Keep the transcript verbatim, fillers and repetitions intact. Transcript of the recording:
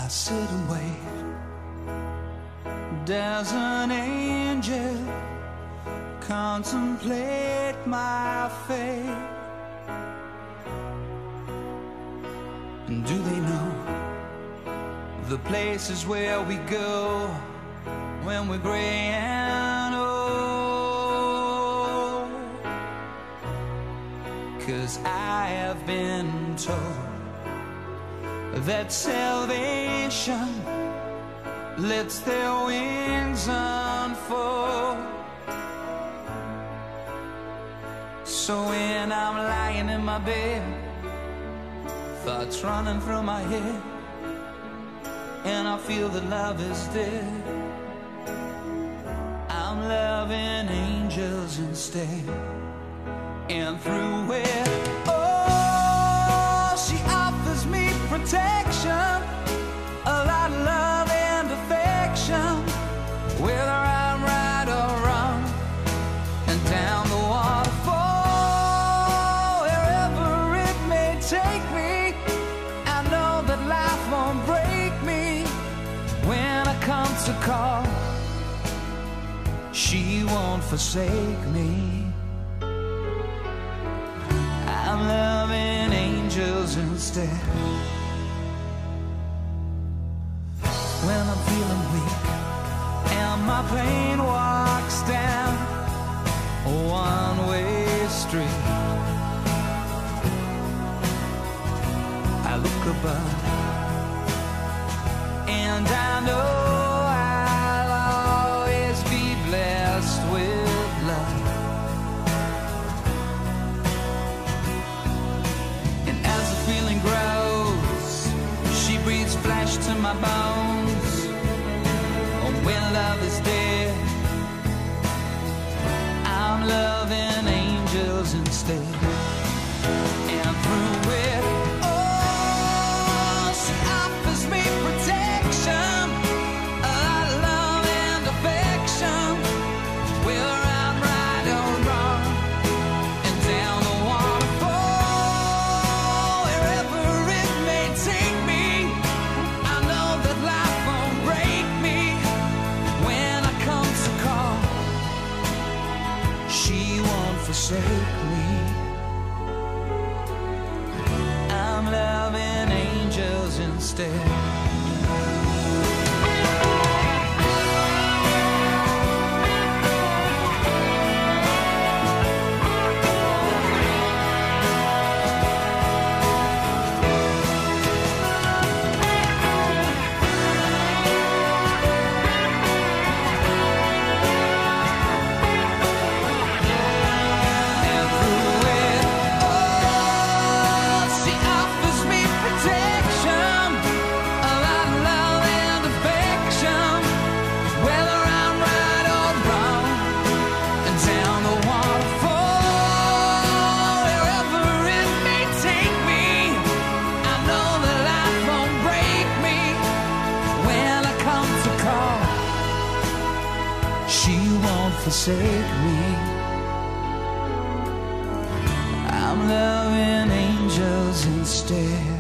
I sit and wait. Does an angel contemplate my fate? And do they know the places where we go when we're gray and old? 'Cause I have been told that salvation lets their wings unfold. So when I'm lying in my bed, thoughts running through my head, and I feel that love is dead, I'm loving angels instead. And through it, oh, she offers me protection, a lot of love and affection, whether I'm right or wrong, and down the waterfall, wherever it may take me, I know that life won't break me. When I come to call, she won't forsake me. I'm loving angels instead. When I'm feeling weak and my pain walks down a one-way street, I look above and I know I'll always be blessed with love. And as the feeling grows, she breathes flesh to my bones. Oh, when love is dead, I'm loving angels instead. And through it, oh, she offers me protection, a lot of love and affection, whether I'm right or wrong, and down the waterfall, wherever it may take me, I know that life won't break me. When I come to call, she won't forsake me. I'm loving angels instead. She won't forsake me. I'm loving angels instead.